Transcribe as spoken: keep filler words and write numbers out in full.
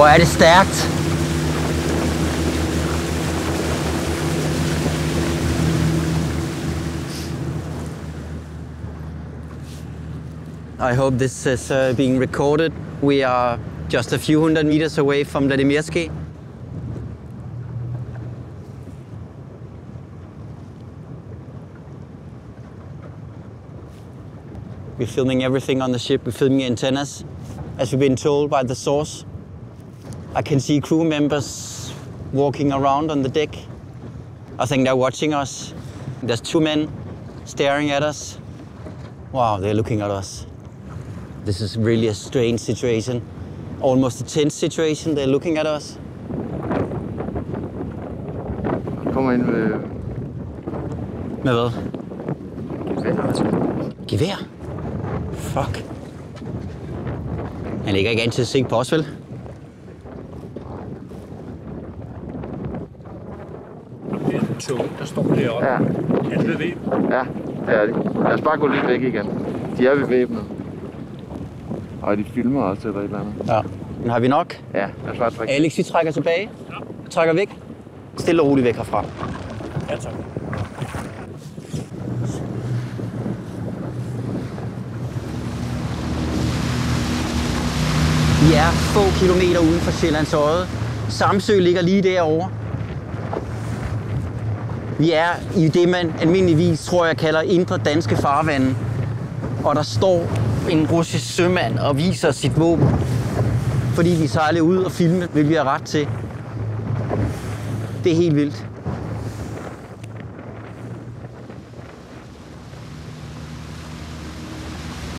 Hvor er det stærkt. I hope this is uh, being recorded. We are just a few hundred meters away from Danish. We're filming everything on the ship. We're filming antennas, as we've been told by the source. I can see crew members walking around on the deck. I think they're watching us. There's two men staring at us. Wow, they're looking at us. This is really a strange situation. Almost a tense situation. They're looking at us. Kommer ind med... Med hvad? Gevær, altså. Gevær? Fuck. Han ligger ikke an til at se på os, vel? Det er en tog, der står deroppe. Ja. Er det bevæbnet? Ja, det er de. Lad os bare gå lidt væk igen. De er bevæbnet. Og de filmer også eller et eller andet. Ja. Men har vi nok? Ja, lad os bare trække. Alex, vi trækker tilbage. Ja. Trækker væk. Stille og roligt væk herfra. Ja, tak. Vi er få kilometer uden for Sjællands Odde. Samsø ligger lige derovre. Vi er i det, man almindeligvis tror jeg kalder indre danske farvande. Og der står en russisk sømand og viser sit våben. Fordi vi sejler ud og filme, vil vi have ret til. Det er helt vildt.